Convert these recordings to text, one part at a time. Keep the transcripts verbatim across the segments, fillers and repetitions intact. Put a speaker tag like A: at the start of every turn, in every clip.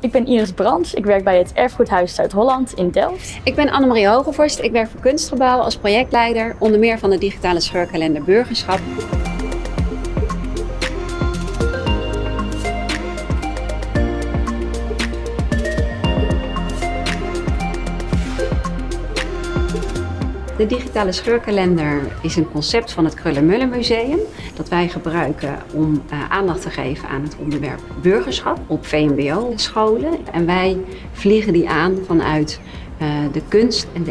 A: Ik ben Iris Brands, ik werk bij het Erfgoedhuis Zuid-Holland in Delft.
B: Ik ben Annemarie Hogevorst, ik werk voor Kunstgebouw als projectleider, onder meer van de digitale scheurkalender Burgerschap. De digitale scheurkalender is een concept van het Kröller-Müller Museum dat wij gebruiken om uh, aandacht te geven aan het onderwerp burgerschap op V M B O-scholen. En wij vliegen die aan vanuit uh, de kunst- en de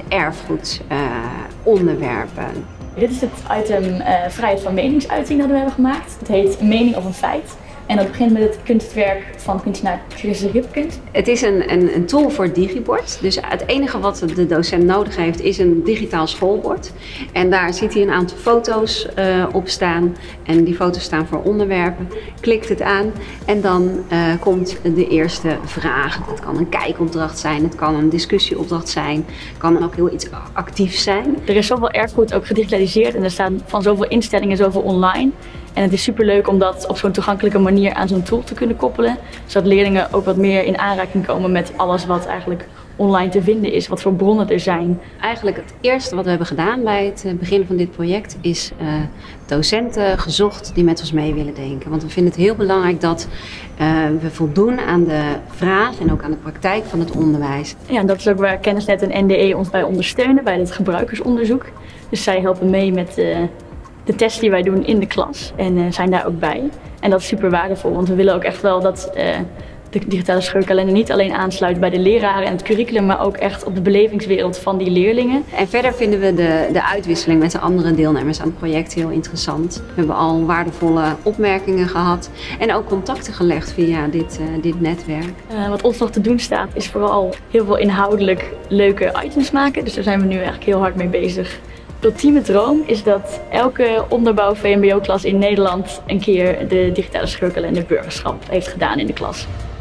B: erfgoedonderwerpen. Uh,
A: Dit is het item uh, vrijheid van meningsuiting dat we hebben gemaakt. Het heet een mening of een feit. En dat begint met het kunstwerk van kunstenaar Chris Ripkens.
B: Het is een, een, een tool voor digibord. Dus het enige wat de docent nodig heeft is een digitaal schoolbord. En daar ziet hij een aantal foto's uh, op staan. En die foto's staan voor onderwerpen. Klikt het aan en dan uh, komt de eerste vraag. Het kan een kijkopdracht zijn, het kan een discussieopdracht zijn. Het kan ook heel iets actiefs zijn.
A: Er is zoveel erfgoed ook gedigitaliseerd en er staan van zoveel instellingen zoveel online. En het is superleuk om dat op zo'n toegankelijke manier aan zo'n tool te kunnen koppelen. Zodat leerlingen ook wat meer in aanraking komen met alles wat eigenlijk online te vinden is, wat voor bronnen er zijn.
B: Eigenlijk het eerste wat we hebben gedaan bij het begin van dit project is uh, docenten gezocht die met ons mee willen denken. Want we vinden het heel belangrijk dat uh, we voldoen aan de vraag en ook aan de praktijk van het onderwijs.
A: Ja, en dat is ook waar Kennisnet en N D E ons bij ondersteunen, bij het gebruikersonderzoek. Dus zij helpen mee met uh, de tests die wij doen in de klas en uh, zijn daar ook bij. En dat is super waardevol, want we willen ook echt wel dat uh, de digitale scheurkalender niet alleen aansluit bij de leraren en het curriculum, maar ook echt op de belevingswereld van die leerlingen.
B: En verder vinden we de, de uitwisseling met de andere deelnemers aan het project heel interessant. We hebben al waardevolle opmerkingen gehad en ook contacten gelegd via dit, uh, dit netwerk.
A: Uh, wat ons nog te doen staat is vooral heel veel inhoudelijk leuke items maken, dus daar zijn we nu eigenlijk heel hard mee bezig. De ultieme droom is dat elke onderbouw V M B O-klas in Nederland een keer de digitale scheurkalender Burgerschap heeft gedaan in de klas.